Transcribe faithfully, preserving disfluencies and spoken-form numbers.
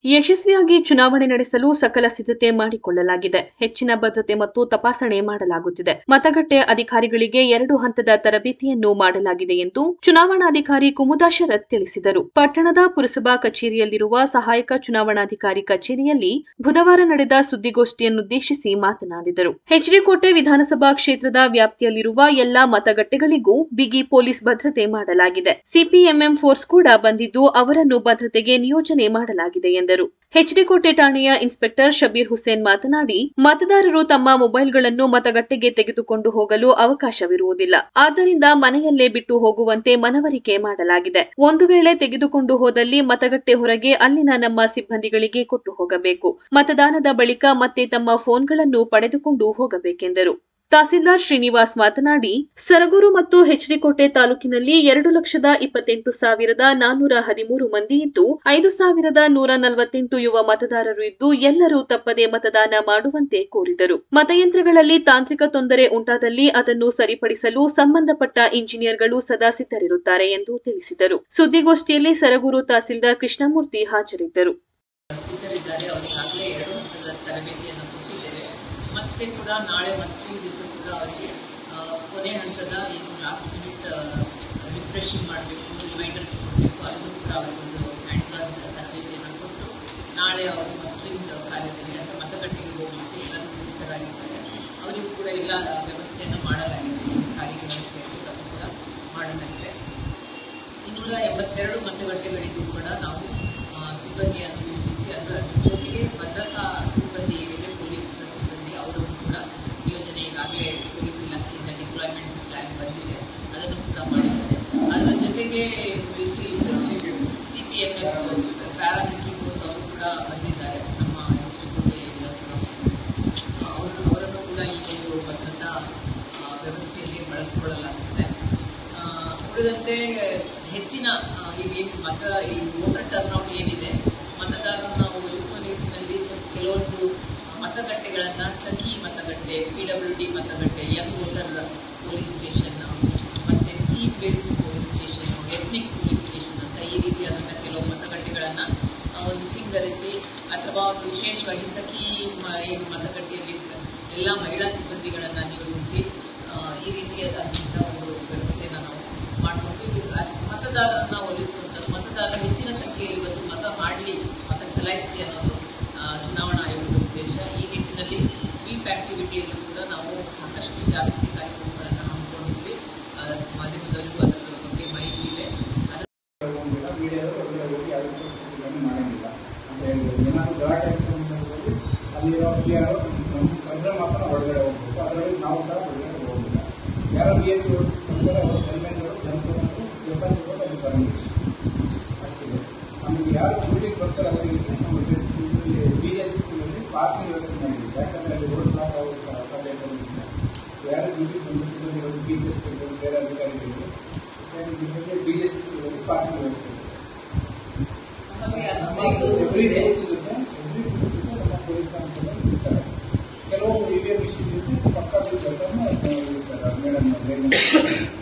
ಯಶಸ್ವಿಯಾಗಿ ಚುನಾವಣೆ ನಡೆಸಲು ಸಕಲ ಸಿದ್ಧತೆ ಮಾಡಿಕೊಳ್ಳಲಾಗಿದೆ. ಹೆಚ್ಚಿನ ಭದ್ರತೆ ಮತ್ತು ತಪಾಸಣೆ ಮಾಡಲಾಗುತ್ತಿದೆ. ಮತಗಟ್ಟೆ ಅಧಿಕಾರಿಗಳಿಗೆ ಎರಡು ಹಂತದ ತರಬೇತಿಯನ್ನು ಮಾಡಲಾಗಿದೆ ಎಂದು ಚುನಾವಣಾಧಿಕಾರಿ ಕುಮುದಾ ಶರತ್ ತಿಳಿಸಿದರು. ಪಟ್ಟಣದ ಪುರಸಭಾ ಕಚೇರಿಯಲ್ಲಿರುವ ಸಹಾಯಕ ಚುನಾವಣಾಧಿಕಾರಿ ಕಚೇರಿಯಲ್ಲಿ ಬುಧವಾರ ನಡೆದ ಸುದ್ದಿಗೋಷ್ಠಿಯನ್ನುದ್ದೇಶಿಸಿ ಮಾತನಾಡಿದರು. ಎಚ್ಡಿಕೋಟೆ ವಿಧಾನಸಭಾ ಕ್ಷೇತ್ರದ ವ್ಯಾಪ್ತಿಯಲ್ಲಿರುವ ಎಲ್ಲಾ ಮತಗಟ್ಟೆಗಳಿಗೂ ಬಿಗಿ ಪೊಲೀಸ್ ಭದ್ರತೆ ಮಾಡಲಾಗಿದೆ. ಸಿಪಿಎಂಎಂ ಫೋರ್ಸ್ ಕೂಡ ಬಂದಿದ್ದು ಅವರನ್ನು ಭದ್ರತೆಗೆ ನಿಯೋಜನೆ ಮಾಡಲಾಗಿದೆ ಎಂದರು. ಎಚ್ಡಿಕೋಟೆ ಠಾಣೆಯ ಇನ್ಸ್ಪೆಕ್ಟರ್ ಶಬೀರ್ ಹುಸೇನ್ ಮಾತನಾಡಿ, ಮತದಾರರು ತಮ್ಮ ಮೊಬೈಲ್ಗಳನ್ನು ಮತಗಟ್ಟೆಗೆ ತೆಗೆದುಕೊಂಡು ಹೋಗಲು ಅವಕಾಶವಿರುವುದಿಲ್ಲ. ಆದ್ದರಿಂದ ಮನೆಯಲ್ಲೇ ಬಿಟ್ಟು ಹೋಗುವಂತೆ ಮನವರಿಕೆ ಮಾಡಲಾಗಿದೆ. ಒಂದು ವೇಳೆ ತೆಗೆದುಕೊಂಡು ಹೋದಲ್ಲಿ ಮತಗಟ್ಟೆ ಹೊರಗೆ ಅಲ್ಲಿನ ನಮ್ಮ ಸಿಬ್ಬಂದಿಗಳಿಗೆ ಕೊಟ್ಟು ಹೋಗಬೇಕು. ಮತದಾನದ ಬಳಿಕ ಮತ್ತೆ ತಮ್ಮ ಫೋನ್ಗಳನ್ನು ಪಡೆದುಕೊಂಡು ಹೋಗಬೇಕೆಂದರು. ತಹಸೀಲ್ದಾರ್ ಶ್ರೀನಿವಾಸ್ ಮಾತನಾಡಿ, ಸರಗೂರು ಮತ್ತು ಎಚ್ಡಿಕೋಟೆ ತಾಲೂಕಿನಲ್ಲಿ ಎರಡು ಲಕ್ಷದ ಇಪ್ಪತ್ತೆಂಟು ಸಾವಿರದ ನಾನ್ನೂರ ಹದಿಮೂರು ಮಂದಿ ಇದ್ದು ಐದು ಸಾವಿರದ ನೂರ ನಲವತ್ತೆಂಟು ಯುವ ಮತದಾರರು ಇದ್ದು ಎಲ್ಲರೂ ತಪ್ಪದೆ ಮತದಾನ ಮಾಡುವಂತೆ ಕೋರಿದರು. ಮತಯಂತ್ರಗಳಲ್ಲಿ ತಾಂತ್ರಿಕ ತೊಂದರೆ ಉಂಟಾದಲ್ಲಿ ಅದನ್ನು ಸರಿಪಡಿಸಲು ಸಂಬಂಧಪಟ್ಟ ಇಂಜಿನಿಯರ್ಗಳು ಸದಾ ಸಿದ್ಧರಿರುತ್ತಾರೆ ಎಂದು ತಿಳಿಸಿದರು. ಸುದ್ದಿಗೋಷ್ಠಿಯಲ್ಲಿ ಸರಗೂರು ತಹಸೀಲ್ದಾರ್ ಕೃಷ್ಣಮೂರ್ತಿ ಹಾಜರಿದ್ದರು. ಮತ್ತೆ ಕೂಡ ನಾಳೆ ಮಸ್ಟರಿಂಗ್ ದಿವಸ ಕೂಡ ಅವರಿಗೆ ಕೊನೆ ಹಂತದ ಏನು ಲಾಸ್ಟ್ ಮಿನಿಟ್ ರಿಫ್ರೆಶಿಂಗ್ ಮಾಡಬೇಕು, ರಿಮೈಂಡರ್ಸ್ ಕೊಡಬೇಕು, ಅದನ್ನು ಕೂಡ ಅವರಿಗೊಂದು ಹ್ಯಾಂಡ್ಸ್ ಆನ್ ತರಬೇತಿಯನ್ನು ಕೊಟ್ಟು ನಾಳೆ ಅವರು ಮಸ್ಟರಿಂಗ್ ಕಾರ್ಯದಲ್ಲಿ ಅಥವಾ ಮತಗಟ್ಟೆಗೆ ಹೋಗಲಿಕ್ಕೆ ಎಲ್ಲರೂ ಸಿದ್ಧರಾಗಿದ್ದಾರೆ. ಅವರಿಗೂ ಕೂಡ ಎಲ್ಲ ವ್ಯವಸ್ಥೆಯನ್ನು ಮಾಡಲಾಗಿದೆ. ಸಾರಿಗೆ ವ್ಯವಸ್ಥೆಯನ್ನು ಕೂಡ ಮಾಡಲಾಗಿದೆ. ಇನ್ನೂರ ಎಂಬತ್ತೆರಡು ಮತಗಟ್ಟೆಗಳಿಗೂ ಕೂಡ ನಾವು ಸಿಬ್ಬಂದಿಯನ್ನು ನಿಯೋಜಿಸಿ ಅದರ ಜೊತೆಗೆ ಭದ್ರತಾ ಸಿಬ್ಬಂದಿ ಏನಿದೆ ಪೊಲೀಸ್ ಸಿಬ್ಬಂದಿ ಅವರನ್ನು ಕೂಡ ನಿಯೋಜನೆ ಈಗಾಗಲೇ ಪೊಲೀಸ್ ಇಲಾಖೆಯಿಂದ ಡಿಪ್ಲಾಯ್ಮೆಂಟ್ ಪ್ಲಾನ್ ಬಂದಿದೆ, ಅದನ್ನು ಕೂಡ ಮಾಡಿದ್ದಾರೆ. ಅದರ ಜೊತೆಗೆ ಮಿಲಿಟರಿ ಸಿಪಿಎಂಎಫ್ ಪ್ಯಾರಾಮಿಲಿಟರಿ ಫೋರ್ಸ್ ಅವರು ಕೂಡ ಬಂದಿದ್ದಾರೆ. ನಮ್ಮ ಎಚ್ಡಿಕೋಟೆ ಅವರು ಅವರನ್ನು ಕೂಡ ಈ ಒಂದು ಭದ್ರತಾ ವ್ಯವಸ್ಥೆಯಲ್ಲಿ ಬಳಸಿಕೊಳ್ಳಲಾಗುತ್ತದೆ. ಉಳಿದಂತೆ ಹೆಚ್ಚಿನ ಈಗೇನು ಮತ ಈ ವೋಟರ್ ಟರ್ನ್ಔಟ್ ಏನಿದೆ ಮತದಾರರನ್ನು ಉಳಿಸುವ ನಿಟ್ಟಿನಲ್ಲಿ ಕೆಲವೊಂದು ಮತಗಟ್ಟೆಗಳನ್ನು ಸಖಿ ಮತಗಟ್ಟೆ, ಪಿಡಬ್ಲ್ಯೂ ಡಿ ಮತಗಟ್ಟೆ, ಯಂಗ್ ವೋಟರ್ ಪೋಲಿಂಗ್ ಸ್ಟೇಷನ್, ಮತ್ತೆ theme based polling station, ethnic polling station ಅಂತ ಈ ರೀತಿಯಾದಂತಹ ಕೆಲವು ಮತಗಟ್ಟೆಗಳನ್ನು ಒಂದು ಸಿಂಗರಿಸಿ ಅಥವಾ ಒಂದು ವಿಶೇಷವಾಗಿ ಸಖಿ ಏನು ಮತಗಟ್ಟೆಯಲ್ಲಿ ಎಲ್ಲ ಮಹಿಳಾ ಸಿಬ್ಬಂದಿಗಳನ್ನು ನಿಯೋಜಿಸಿ ಈ ರೀತಿಯಾದಂತಹ ಒಂದು ವ್ಯವಸ್ಥೆಯನ್ನು ನಾವು ಮಾಡಿಕೊಂಡು ಮತದಾರರನ್ನ ಒಲಿಸುವಂಥದ್ದು, ಮತದಾರರು ಹೆಚ್ಚಿನ ಸಂಖ್ಯೆಯಲ್ಲಿ ಬಂದು ಮತ ಮಾಡಲಿ, ಮತ ಚಲಾಯಿಸಲಿ ಅನ್ನೋದು ಚುನಾವಣಾ ಆಯೋಗದ ಉದ್ದೇಶ. ಈ ನಿಟ್ಟಿನಲ್ಲಿ ಸ್ವೀಪ್ ಆಕ್ಟಿವಿಟಿಯಲ್ಲೂ ಕೂಡ ನಾವು ಸಾಕಷ್ಟು ಜಾಗೃತಿ ಕಾರ್ಯಕ್ರಮಗಳನ್ನು ಹಮ್ಮಿಕೊಂಡಿದ್ವಿ. ಮಾಧ್ಯಮದಲ್ಲೂ ಅದರ ಬಗ್ಗೆ ಮಾಹಿತಿ ಇದೆ. ಮಾತ್ರ ಹೊರಗಡೆ ಹೋಗ್ಬೇಕು, ಅದರಲ್ಲಿ ನಾವು ಸಹ ಹೊರಗಡೆ ಹೋಗಿಲ್ಲ. ಯಾರೋ ಬಿ ಎಂ ಓಡಿಸ್ಕೊಂಡ್ರೆ ಅವರು ಹೆಲ್ಮೆಟ್ಗಳು ಜಂಪನ್ನು ವೆಪನ್ ಅದು ಬರಬೇಕು ಅಷ್ಟಿದೆ. ನಮಗೆ ಯಾರು ಬಿಲ್ಡಿಂಗ್ ಬರ್ತಾರೆ ಅವರಿಗೆ ನಮ್ಮ ಬಿ ಎಸ್ ಸ್ಕೂಲಲ್ಲಿ ಪಾರ್ಕಿಂಗ್ ವ್ಯವಸ್ಥೆ ಮಾಡಿದ್ವಿ. ಯಾಕಂದರೆ ಅಲ್ಲಿ ರೋಡ್ ಬ್ಲಾಕ್ ಆಗೋದು ಸಹ ಸಾಧ್ಯತೆ. ಯಾರು ಬಿಲ್ಡಿಂಗ್ ಬಂದ ಸಿಬ್ಬಂದಿಗಳು ಟೀಚರ್ಸ್ ಇರ್ಬೋದು, ಬೇರೆ ಅಧಿಕಾರಿಗಳಿಗೆ ಬಿ ಎಸ್ ಸ್ಕೂಲಲ್ಲಿ ಪಾರ್ಕಿಂಗ್ ವ್ಯವಸ್ಥೆ ಇದೆ. ನಮ್ಮ ಪೊಲೀಸ್ ಕಾನ್ಸ್ಟೇಬಲ್ ಇರ್ತಾರೆ. ಕೆಲವು ಇ ವಿ ಎಂ ವಿಷಯ ಪಕ್ಕ ಇರ್ತಾರೆ ಮೇಡಮ್